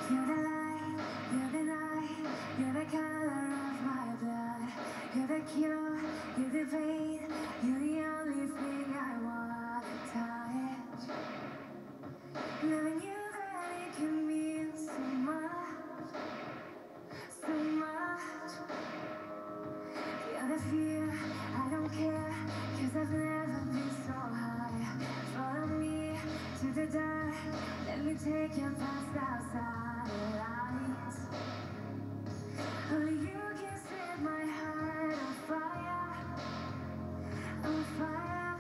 You're the light, you're the night, you're the color of my blood. You're the cure, you're the pain, you're the only thing I wanna touch. Knowing you that it can mean so much, so much. You're the fear, I don't care, 'cause I've never been so high. Follow me to the dark, let me take you past outside the lights. Only you can set my heart on fire, on fire.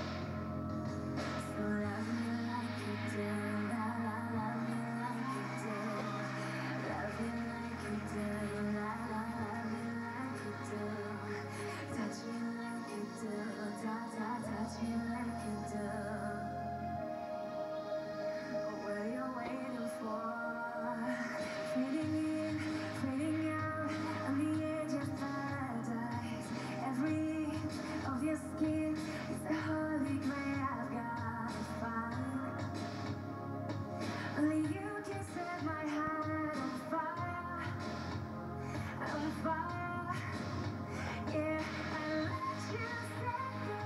So love me like you do, la la, love me like you do. Love me like you do, la la, love me like you do. Touch me like you do, ta ta, touch me like you do. What are you waiting for? Fading in, fading out, on the edge of paradise. Every inch of your skin is a holy grail I've gotta find. Only you can set my heart on fire, on fire. Yeah, I let you set the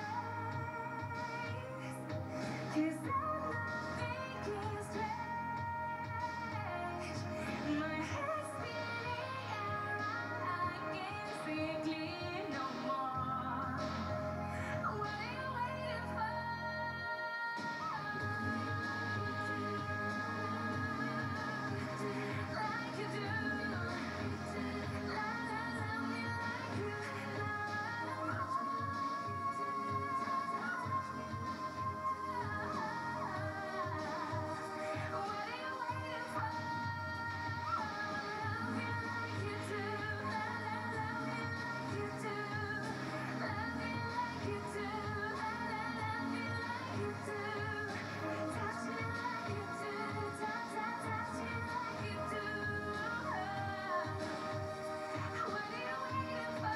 pace, 'cause I'm not thinking straight. My head's spinning around, I can't see clear no more. What are you waiting for? Like you do, la la, love me like you, la la. What are you waiting for? Love me like you do, la la, love me like you do. Love me like you do, la la, love me like you do. Touch me like you do, ta ta, touch me like you do. What are you waiting for?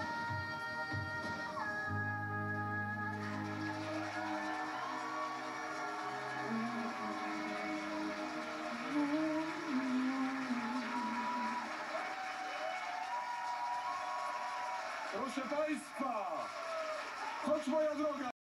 Proszę Państwa, choć moja droga.